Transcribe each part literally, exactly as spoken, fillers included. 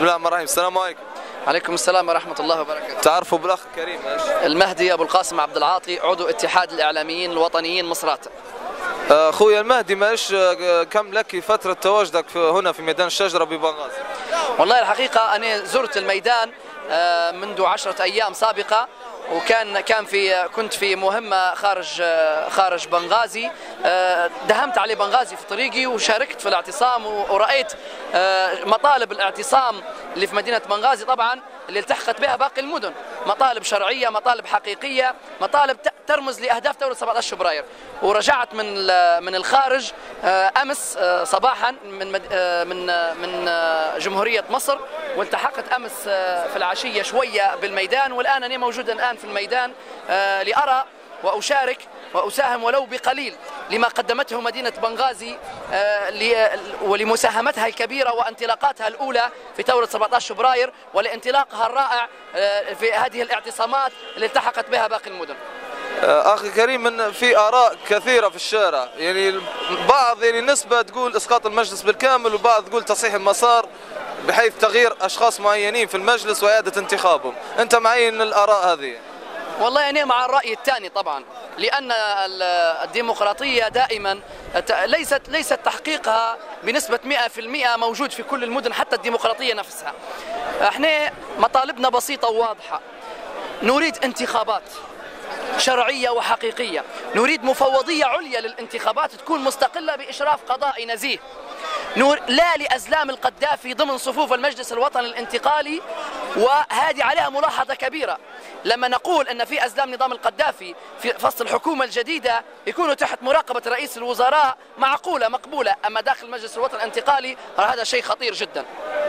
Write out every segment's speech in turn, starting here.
بسم الله الرحمن الرحيم. السلام عليكم. عليكم السلام ورحمة الله وبركاته. تعرفوا بالأخ كريم ايش؟ المهدي أبو القاسم عبد العاطي، عضو اتحاد الإعلاميين الوطنيين مصراتة. أخوي المهدي، ما ايش كم لك فترة تواجدك في هنا في ميدان الشجرة ببنغازي؟ والله الحقيقة أنا زرت الميدان منذ عشرة أيام سابقة، وكان كان في كنت في مهمة خارج خارج بنغازي، دهمت على بنغازي في طريقي وشاركت في الاعتصام ورأيت مطالب الاعتصام اللي في مدينة بنغازي طبعا اللي التحقت بها باقي المدن، مطالب شرعية، مطالب حقيقية، مطالب ترمز لأهداف دولة سبعة عشر فبراير. ورجعت من من الخارج أمس صباحا من من من جمهورية مصر، والتحقت أمس في العشية شوية بالميدان، والآن أنا موجود الآن في الميدان لأرى وأشارك وأساهم ولو بقليل لما قدمته مدينة بنغازي ولمساهمتها الكبيرة وانطلاقاتها الأولى في ثورة سبعة عشر فبراير ولانطلاقها الرائع في هذه الاعتصامات اللي التحقت بها باقي المدن. أخي كريم، من في آراء كثيرة في الشارع، يعني بعض يعني نسبة تقول إسقاط المجلس بالكامل، وبعض تقول تصحيح المسار بحيث تغيير أشخاص معينين في المجلس وإعادة انتخابهم. أنت معين الآراء هذه؟ والله أنا مع الرأي الثاني طبعا، لأن الديمقراطية دائما ليست ليست تحقيقها بنسبة مئة بالمئة موجود في كل المدن، حتى الديمقراطية نفسها. احنا مطالبنا بسيطة وواضحة، نريد انتخابات شرعية وحقيقية، نريد مفوضية عليا للانتخابات تكون مستقلة بإشراف قضائي نزيه، نور لا لأزلام القذافي ضمن صفوف المجلس الوطني الانتقالي. وهذه عليها ملاحظة كبيرة، لما نقول أن في أزلام نظام القذافي في فصل الحكومة الجديدة يكونوا تحت مراقبة رئيس الوزراء معقولة مقبولة، أما داخل المجلس الوطني الانتقالي هذا شيء خطير جدا.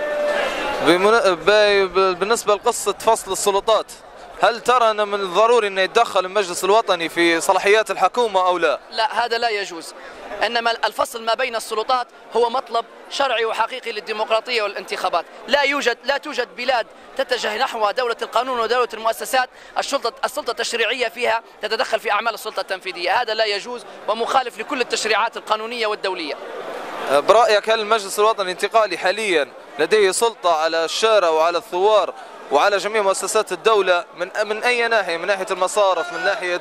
بالنسبة لقصة فصل السلطات، هل ترى أن من الضروري أن يتدخل المجلس الوطني في صلاحيات الحكومة أو لا؟ لا، هذا لا يجوز. إنما الفصل ما بين السلطات هو مطلب شرعي وحقيقي للديمقراطية والانتخابات. لا يوجد لا توجد بلاد تتجه نحو دولة القانون ودولة المؤسسات السلطة السلطة التشريعية فيها تتدخل في أعمال السلطة التنفيذية، هذا لا يجوز ومخالف لكل التشريعات القانونية والدولية. برأيك هل المجلس الوطني الانتقالي حاليا لديه سلطة على الشارع وعلى الثوار وعلى جميع مؤسسات الدولة من من أي ناحية؟ من ناحية المصارف، من ناحية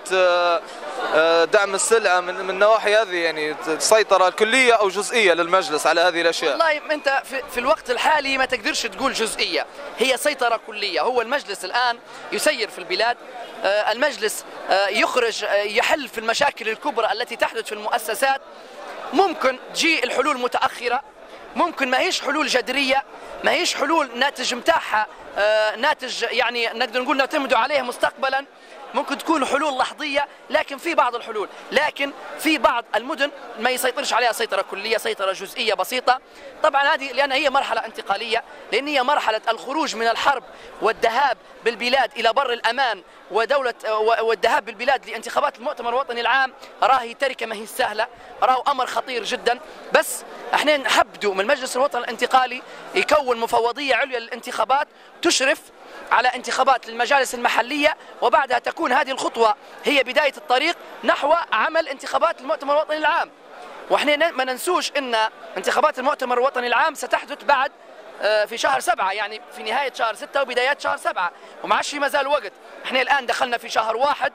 دعم السلعة، من من النواحي هذه، يعني سيطرة كلية أو جزئية للمجلس على هذه الأشياء؟ والله أنت في, في الوقت الحالي ما تقدرش تقول جزئية، هي سيطرة كلية. هو المجلس الآن يسير في البلاد، المجلس يخرج يحل في المشاكل الكبرى التي تحدث في المؤسسات. ممكن تجي الحلول متأخرة، ممكن ما هيش حلول جذرية، ما هيش حلول ناتج متاعها آه ناتج يعني نقدر نقول نعتمد عليه مستقبلا، ممكن تكون حلول لحظية، لكن في بعض الحلول، لكن في بعض المدن ما يسيطرش عليها سيطرة كلية، سيطرة جزئية بسيطة. طبعا هذه لأن هي مرحلة انتقالية، لأن هي مرحلة الخروج من الحرب والذهاب بالبلاد إلى بر الأمان ودولة والذهاب بالبلاد لانتخابات المؤتمر الوطني العام. راهي تركة ما هي سهلة، راهو أمر خطير جدا. بس احنا نحبدوا من المجلس الوطني الانتقالي يكون مفوضية عليا للانتخابات تشرف على انتخابات للمجالس المحلية، وبعدها تكون هذه الخطوة هي بداية الطريق نحو عمل انتخابات المؤتمر الوطني العام. واحنا ما ننسوش ان انتخابات المؤتمر الوطني العام ستحدث بعد في شهر سبعة، يعني في نهاية شهر ستة وبدايات شهر سبعة، وما عادش ما زال وقت. احنا الآن دخلنا في شهر واحد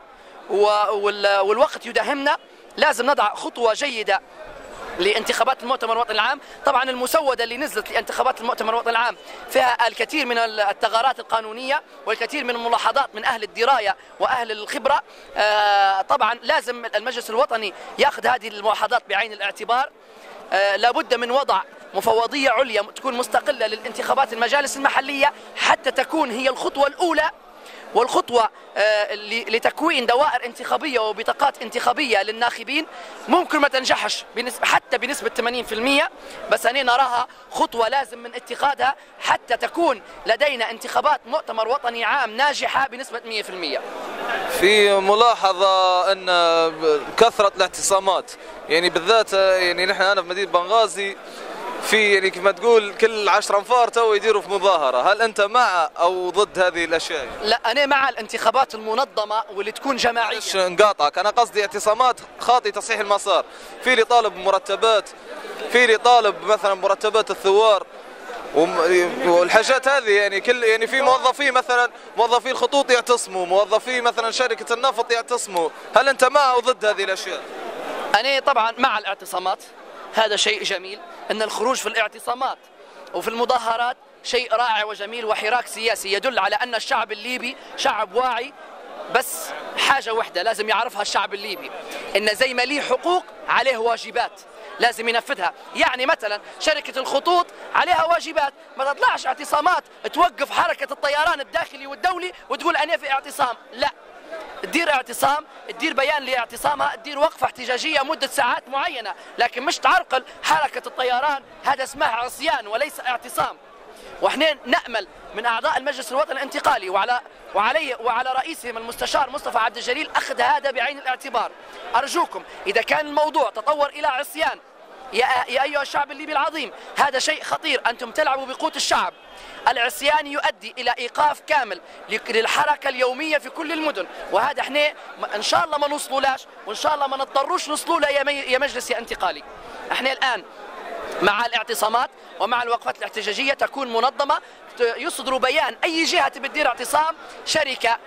والوقت يداهمنا، لازم نضع خطوة جيدة لانتخابات المؤتمر الوطني العام. طبعا المسودة اللي نزلت لانتخابات المؤتمر الوطني العام فيها الكثير من الثغرات القانونية والكثير من الملاحظات من أهل الدراية وأهل الخبرة. آه طبعا لازم المجلس الوطني يأخذ هذه الملاحظات بعين الاعتبار. آه لابد من وضع مفوضية عليا تكون مستقلة للانتخابات المجالس المحلية حتى تكون هي الخطوة الأولى والخطوة لتكوين دوائر انتخابية وبطاقات انتخابية للناخبين. ممكن ما تنجحش بنسبة حتى بنسبة ثمانين بالمئة، بس أنا نراها خطوة لازم من اتخاذها حتى تكون لدينا انتخابات مؤتمر وطني عام ناجحة بنسبة مئة بالمئة. في ملاحظة أن كثرة الاعتصامات، يعني بالذات يعني نحن أنا في مدينة بنغازي في يعني كما تقول كل عشر انفار تو يديروا في مظاهرة، هل أنت مع أو ضد هذه الأشياء؟ لا، أنا مع الانتخابات المنظمة واللي تكون جماعية. مش نقاطعك، أنا قصدي اعتصامات خاطي تصحيح المسار، في اللي طالب مرتبات، في اللي طالب مثلا مرتبات الثوار، والحاجات هذه يعني كل يعني في موظفي مثلا موظفي الخطوط يعتصموا، موظفي مثلا شركة النفط يعتصموا، هل أنت مع أو ضد هذه الأشياء؟ أنا طبعا مع الاعتصامات، هذا شيء جميل، أن الخروج في الاعتصامات وفي المظاهرات شيء رائع وجميل وحراك سياسي يدل على أن الشعب الليبي شعب واعي. بس حاجة واحدة لازم يعرفها الشعب الليبي، إن زي ما ليه حقوق عليه واجبات لازم ينفذها. يعني مثلا شركة الخطوط عليها واجبات، ما تطلعش اعتصامات توقف حركة الطيران الداخلي والدولي وتقول أنا في اعتصام، لا، تدير اعتصام، تدير بيان لاعتصامها، تدير وقفة احتجاجية مدة ساعات معينة، لكن مش تعرقل حركة الطيران، هذا اسمه عصيان وليس اعتصام. واحنا نأمل من أعضاء المجلس الوطني الانتقالي وعلى وعليه وعلى رئيسهم المستشار مصطفى عبد الجليل أخذ هذا بعين الاعتبار. أرجوكم إذا كان الموضوع تطور إلى عصيان يا, يا أيها الشعب الليبي العظيم، هذا شيء خطير، أنتم تلعبوا بقوت الشعب. العصيان يؤدي إلى إيقاف كامل للحركة اليومية في كل المدن، وهذا احنا إن شاء الله ما نوصلولاش، وإن شاء الله ما نضطروش نوصلوا له يا مجلس يا انتقالي. احنا الآن مع الاعتصامات ومع الوقفات الاحتجاجية تكون منظمة، يصدروا بيان أي جهة تبي تدير اعتصام، شركة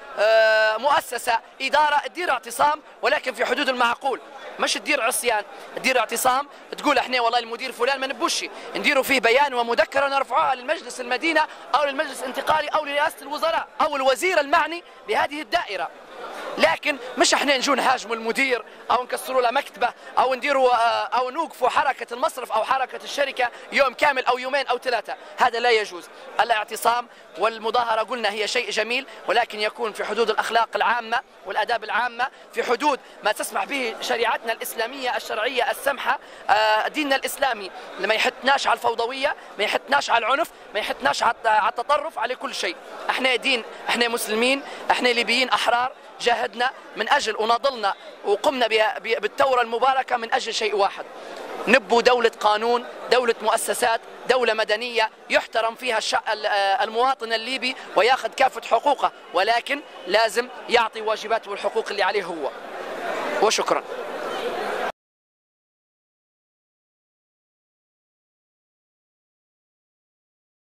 مؤسسة إدارة تدير اعتصام، ولكن في حدود المعقول، مش تدير عصيان، تدير اعتصام تقول احنا والله المدير فلان ما نبوش، نديروا فيه بيان ومذكرة نرفعوها للمجلس المدينة أو للمجلس الانتقالي أو لرئاسة الوزراء أو الوزير المعني بهذه الدائرة. لكن مش احنا نجوا نهاجموا المدير او نكسروا له مكتبه او نديروا او نوقفوا حركه المصرف او حركه الشركه يوم كامل او يومين او ثلاثه، هذا لا يجوز. الاعتصام والمظاهره قلنا هي شيء جميل، ولكن يكون في حدود الاخلاق العامه والاداب العامه، في حدود ما تسمح به شريعتنا الاسلاميه الشرعيه السمحه، ديننا الاسلامي ما يحثناش على الفوضويه، ما يحثناش على العنف، ما يحثناش على التطرف، على كل شيء. احنا دين، احنا مسلمين، احنا ليبيين احرار، جاهدنا من أجل وناضلنا وقمنا بالثورة المباركة من أجل شيء واحد، نبوا دولة قانون، دولة مؤسسات، دولة مدنية يحترم فيها المواطن الليبي وياخذ كافة حقوقه، ولكن لازم يعطي واجباته والحقوق اللي عليه هو. وشكرا.